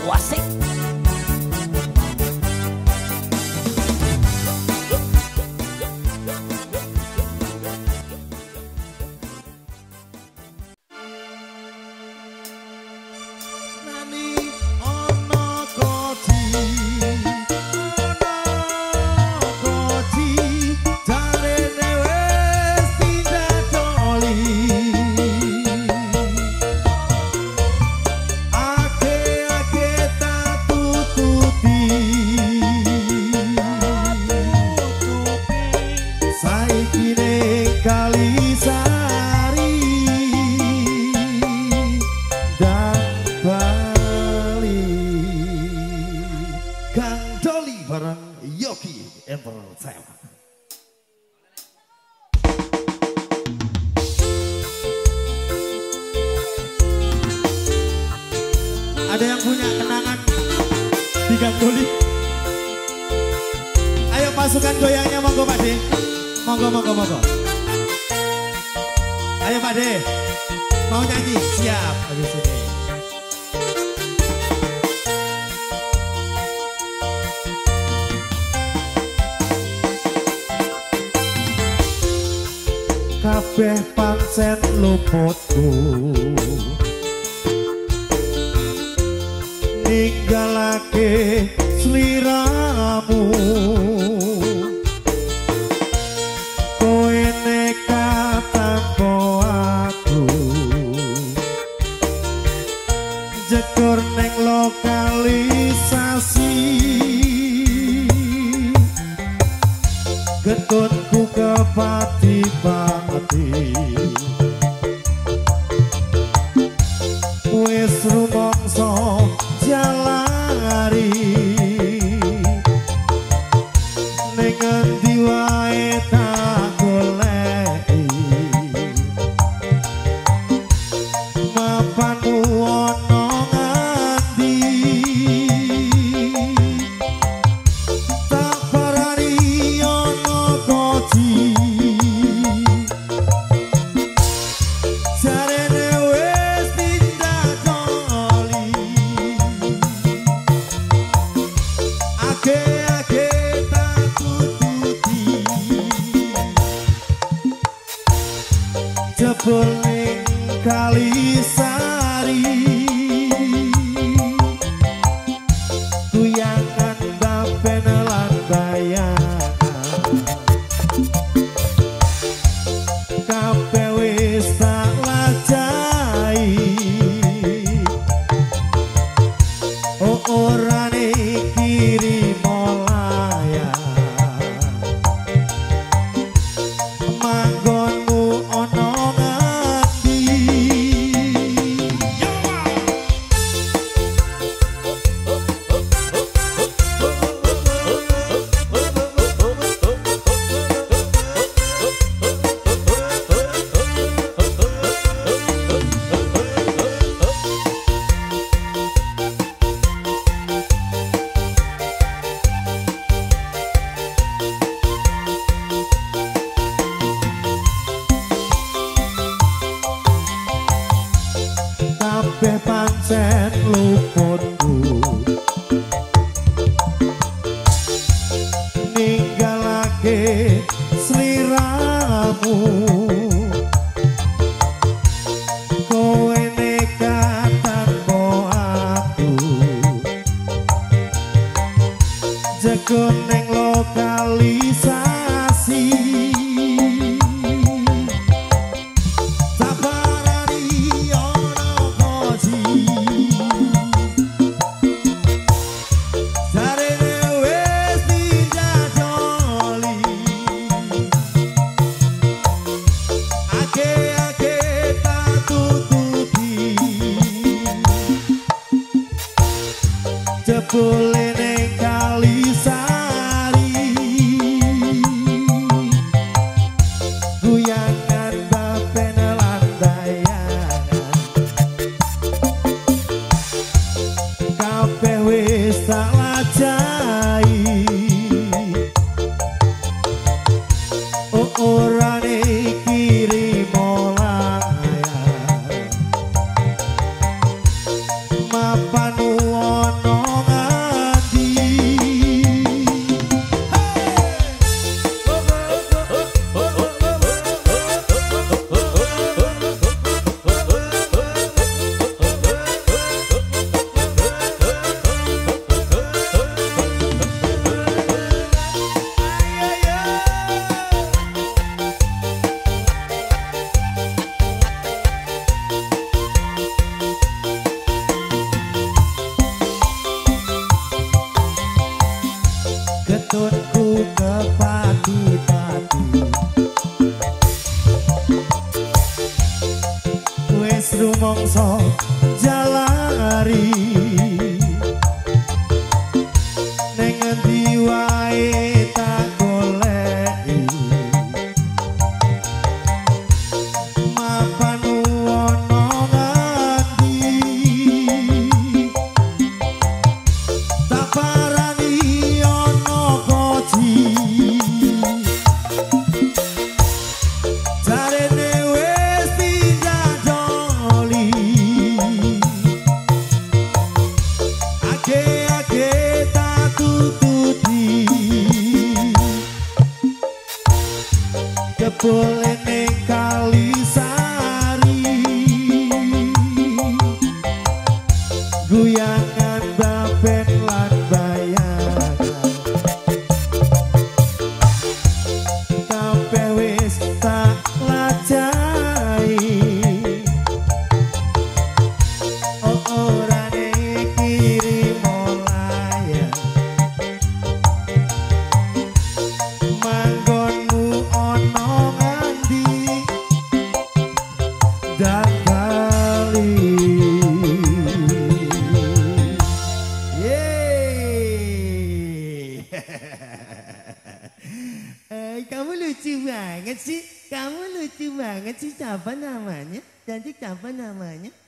Wasik. Ada yang punya kenangan di Gang Doli? Ayo pasukan goyangnya, monggo Pak De. Monggo, monggo, monggo. Ayo Pak De, mau nyanyi? Siap, habis ini. Kabeh pancen luputku ninggalake sliramu, kowe nekat tanpa aku jegur ning lokalisasi, getutku kepati-pati wis rumangsa jalari ning endi wae tak goleki mapanmu ana ngendi tak parani ana koji jarene wis pindah doli ake tak tututi jebul ning Kalisari kuyangan bapen lan bayangan kabeh wis tak lajahi ora kiri molaya manggonmu ana ngendi kabeh pancen luputku ninggalake sliramu, kowe nekat tanpa aku jegur ning lokalisasi jebule ning Kalisari guyangan bapen lan bayangan kabeh wis tak lajahi ora kiri molaya mapan poso jalari ning endi wae tak goleki mapan ono ngendi tak parani ono koji jarene wis pindah doli age-age tak tututi jebule ning Kalisari guyangan baben lan bayangan kabeh wis tak lajai oh ora kirim olayan manggonmu ono ngendi dakali yeay kamu lucu banget sih, kamu lucu banget sih. Siapa namanya? Cantik, siapa namanya?